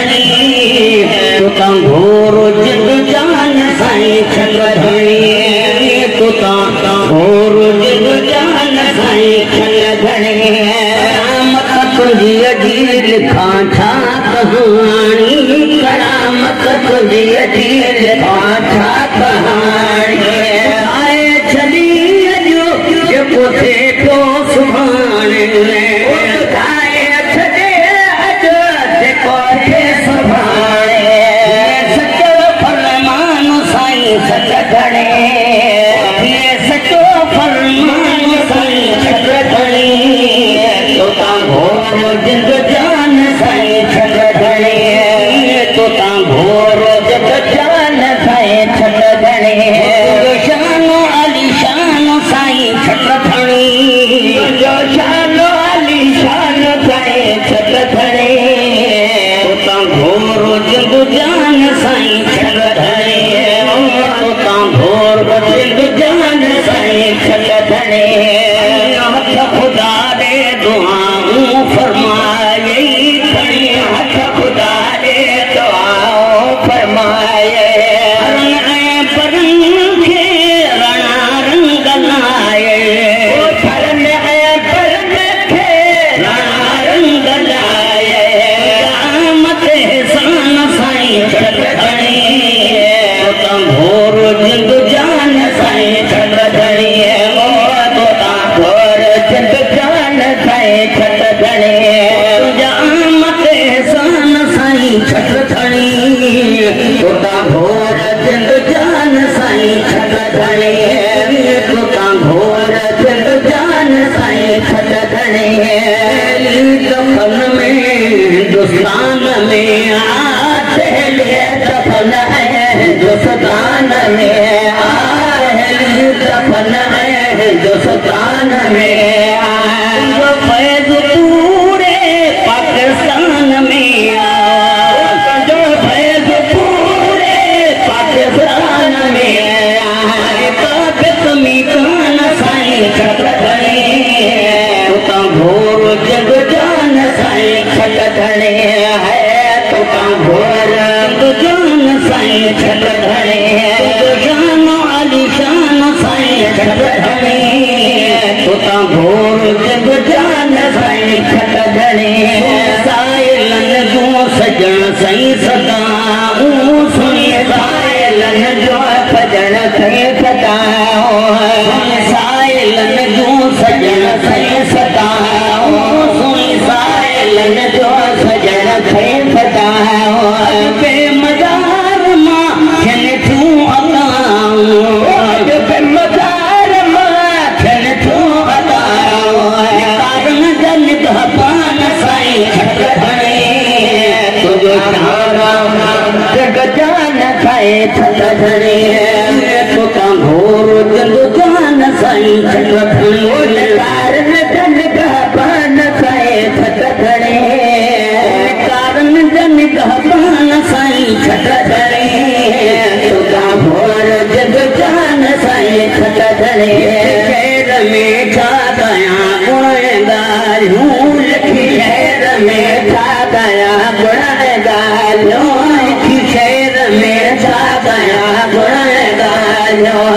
तू ता घोर जिद जान साईं छत्र धणी तू ता घोर जिद जान साईं छत्र धणी करामत तुझी अजी लिखा छा कहानी करामत तुझी अजी लिखा छा कहानी आए छली अजो जेको थे तो सुभाणे आए छले अजो जेको थे सुभाणे सचो फरमान साईं छत्र धणी ये सचो फरमान साईं छत्र धणी तो ता घोर जिद जान साईं छत्र धणी तो ता घोर जिद जान साईं छत्र धणी शानो अली शानो साईं छत्र धणी जो शानो अली शानो साईं छत्र धणी तो ता घोर जिद जान साईं छत्र धणी तो ता घोर जिद जान साईं छत्र धणी हथ खुदा दे दुआऊं फरमाए खड़ी हथ खुदा दे दुआऊं फरमाए रण परन खे रणा रंग लाए परन खे रणा रंग लाए क़यामत हसान साईं छत्र धणी तो घोर जिद जान साईं छत्र धणी तो घोर जिद जान साईं छत्र धणी क़यामत हसान साईं छत्र धणी तो घोर जिद जान साईं छत्र धणी तो घोर जिद जान साईं छत्र धणी दफन में हिंदुस्तान में आहले दफन है हिंदुस्तान में आहले दफन है हिंदुस्तान में जो फैज पूरे पाकिस्तान में जो फैज पूरे पाकिस्तान में कमी कान साईं छत्र धणी तो घोर जग जान साईं छत्र धणी है तो घोर जग जान साईं छत्र धणी शानो अली शानो साईं छत्र धणी तो घोर जग जान साईं छत्र धणी साइलन जो सजण साईं सदाऊं सुनी साइलन जो सजण साईं सदाऊं साइलन जो सजण साईं सदाऊं सुनी साइलन जो सजण साईं सदाऊं बेमदार मां थियन तूं अताऊं बेमदार मां थियन तूं अताऊं कारण जन गहपान साईं छत्र धणी तुझो तारा जग जान साईं छत्र धणी तो घोर जग जान साईं छत्र धणी कारण जन गहपान साईं छत्र धणी कारण जन गहपान साईं छत्र धणी तो घोर जग जान साईं छत्र धणी शहर में छा कयां गुणगारियूं लिखी शहर में छा कयां गुणगारियूं लिखी शहर में छा कयां गुणगारियूं